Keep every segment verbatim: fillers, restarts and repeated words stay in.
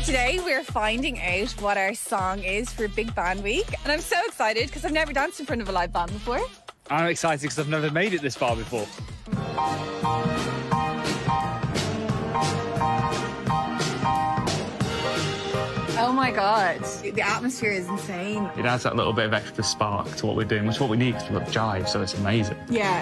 Today we're finding out what our song is for Big Band Week, and I'm so excited because I've never danced in front of a live band before. I'm excited because I've never made it this far before. Oh my god, the atmosphere is insane. It adds that little bit of extra spark to what we're doing, which is what we need because we've got Jive, so it's amazing. Yeah.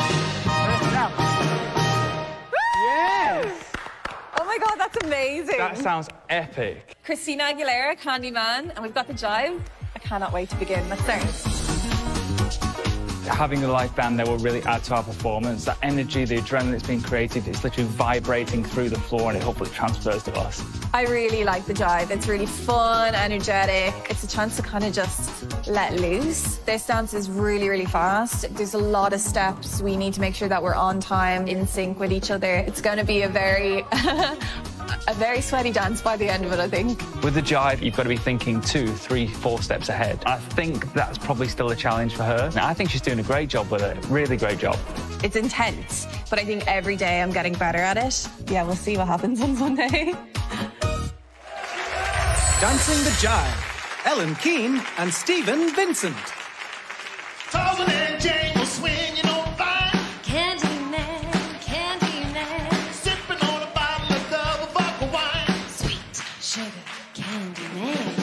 Yes! Oh my god, that's amazing. That sounds epic. Christina Aguilera, Candyman, and we've got the Jive. I cannot wait to begin. Let's start. Having a live band there will really add to our performance. That energy, the adrenaline that's being created, it's literally vibrating through the floor and it hopefully transfers to us. I really like the Jive. It's really fun, energetic. It's a chance to kind of just let loose. This dance is really, really fast. There's a lot of steps. We need to make sure that we're on time, in sync with each other. It's going to be a very... a very sweaty dance by the end of it, I think. With the Jive, you've got to be thinking two, three, four steps ahead. I think that's probably still a challenge for her. Now, I think she's doing a great job with it. Really great job. It's intense, but I think every day I'm getting better at it. Yeah, we'll see what happens on Sunday. Dancing the Jive, Ellen Keane and Stephen Vincent. Thousand and Jane will swing, you know, fine. Candyman, Candyman, Sipping on a bottle of double vodka wine. sweet sugar Candyman.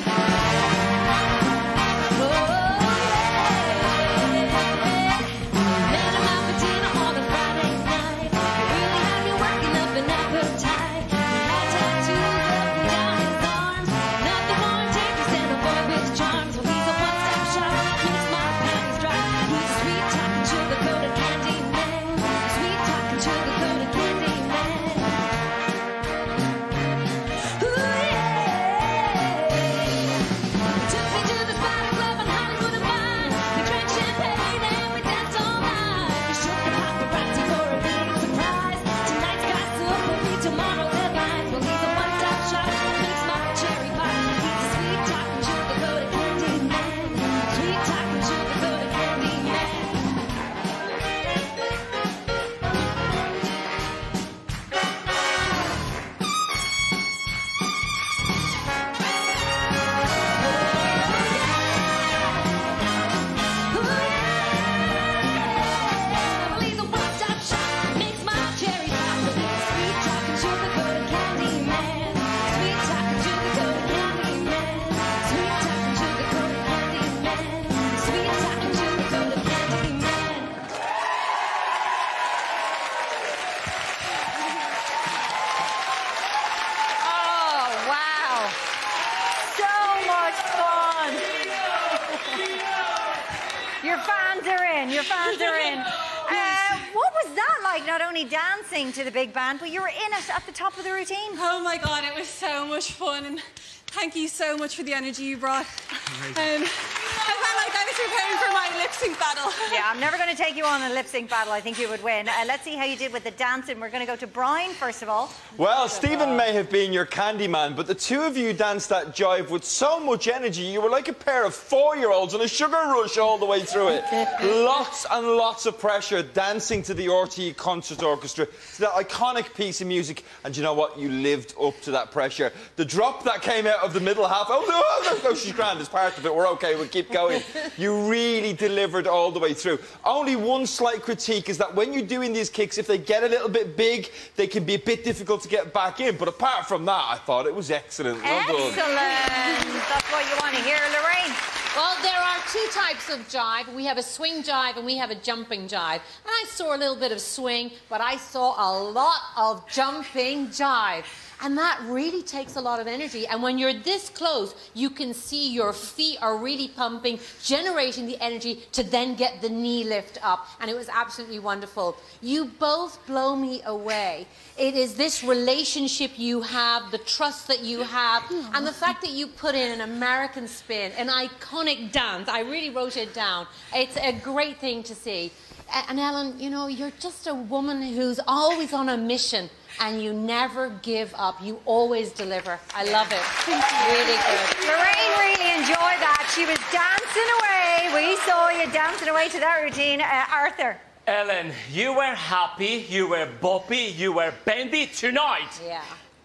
Your fans are in, your fans are in. Uh, what was that like, not only dancing to the big band, but you were in it at the top of the routine? Oh my god, it was so much fun, and thank you so much for the energy you brought. Um, I felt like I was preparing for my lip sync battle. Yeah, I'm never going to take you on a lip sync battle. I think you would win. Uh, let's see how you did with the dancing. We're going to go to Brian first of all. Well, Stephen may have been your Candyman, but the two of you danced that Jive with so much energy. You were like a pair of four-year-olds on a sugar rush all the way through it. Lots and lots of pressure dancing to the R T E Concert Orchestra, to that iconic piece of music. And you know what? You lived up to that pressure. The drop that came out of the middle half, oh no, oh, no, no, she's grand, it's part of it, we're okay, we'll keep going. You really delivered all the way through. Only one slight critique is that when you're doing these kicks, if they get a little bit big, they can be a bit difficult to get back in. But apart from that, I thought it was excellent. Well Excellent. done. That's what you want to hear, Lorraine. Well, there are two types of jive. We have a swing jive and we have a jumping jive. And I saw a little bit of swing, but I saw a lot of jumping jive. And that really takes a lot of energy. And when you're this close, you can see your feet are really pumping, generating the energy to then get the knee lift up. And it was absolutely wonderful. You both blow me away. It is this relationship you have, the trust that you have, and the fact that you put in an American spin, an iconic dance. I really wrote it down. It's a great thing to see. And Ellen, you know, you're just a woman who's always on a mission. And you never give up. You always deliver. I love it. Really good. Lorraine really enjoyed that. She was dancing away. We saw you dancing away to that routine. Uh, Arthur. Ellen, you were happy, you were boppy, you were bendy tonight. Yeah.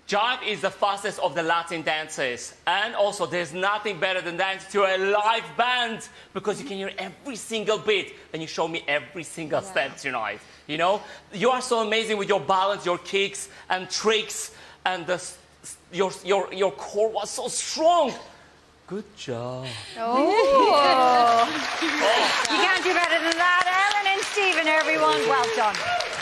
Jive is the fastest of the Latin dances. And also, there's nothing better than dancing to a live band because you can hear every single beat and you show me every single yeah. step tonight. You know? You are so amazing with your balance, your kicks and tricks, and the, your, your, your core was so strong. Good job. Oh. oh. You can't do better than that. Ellen and Stephen, everyone, well done.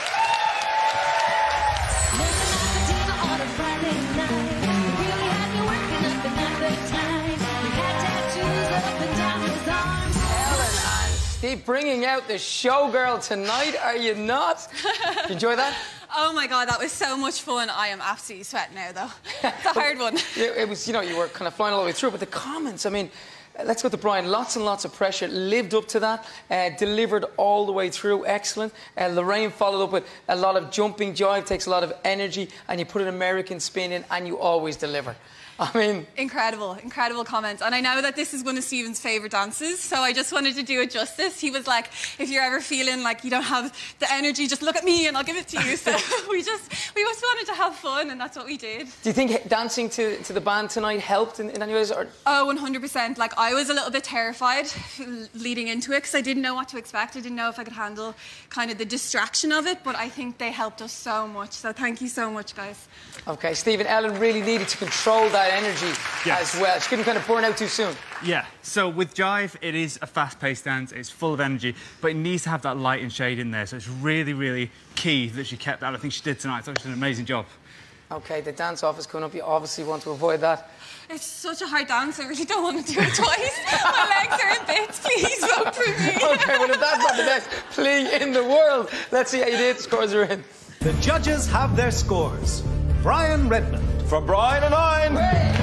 Steve, bringing out the showgirl tonight, are you not? Did you enjoy that? Oh my God, that was so much fun. I am absolutely sweating now, though. It's a hard one. It was, you know, you were kind of flying all the way through, but the comments, I mean, let's go to Brian. Lots and lots of pressure. Lived up to that. Uh, delivered all the way through. Excellent. Uh, Lorraine followed up with a lot of jumping jive. Takes a lot of energy, and you put an American spin in, and you always deliver. I mean... Incredible, incredible comments. And I know that this is one of Stephen's favourite dances, so I just wanted to do it justice. He was like, if you're ever feeling like you don't have the energy, just look at me and I'll give it to you. So we just we just wanted to have fun, and that's what we did. Do you think dancing to, to the band tonight helped in, in any ways? Or? Oh, one hundred percent. Like, I was a little bit terrified leading into it because I didn't know what to expect. I didn't know if I could handle kind of the distraction of it, but I think they helped us so much. So thank you so much, guys. OK, Stephen, Ellen really needed to control that energy yes. as well. She couldn't kind of burn out too soon. Yeah, so with Jive, it is a fast-paced dance, it's full of energy, but it needs to have that light and shade in there, so it's really, really key that she kept that. I think she did tonight, so she did an amazing job. OK, the dance-off is coming up. You obviously want to avoid that. It's such a hard dance, I really don't want to do it twice. My legs are in bits, please vote for me. OK, well, if that's not the best plea in the world, let's see how you did. The scores are in. The judges have their scores. Brian Redmond. From Brian, a nine.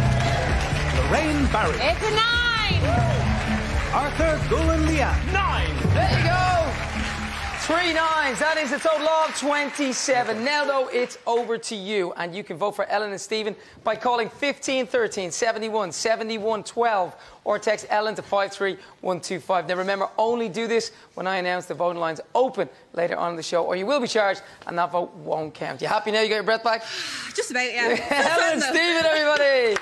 Lorraine Barry. It's a nine. Arthur Gulen-Lian. Nine. There you go. Three nines. That is a total of twenty-seven. Now, though, it's over to you. And you can vote for Ellen and Stephen by calling fifteen thirteen seventy-one seventy-one twelve or text Ellen to five three one two five. Now, remember, only do this when I announce the voting lines open later on in the show, or you will be charged and that vote won't count. You happy now? You got your breath back? Just about, yeah. Ellen and Stephen, everybody.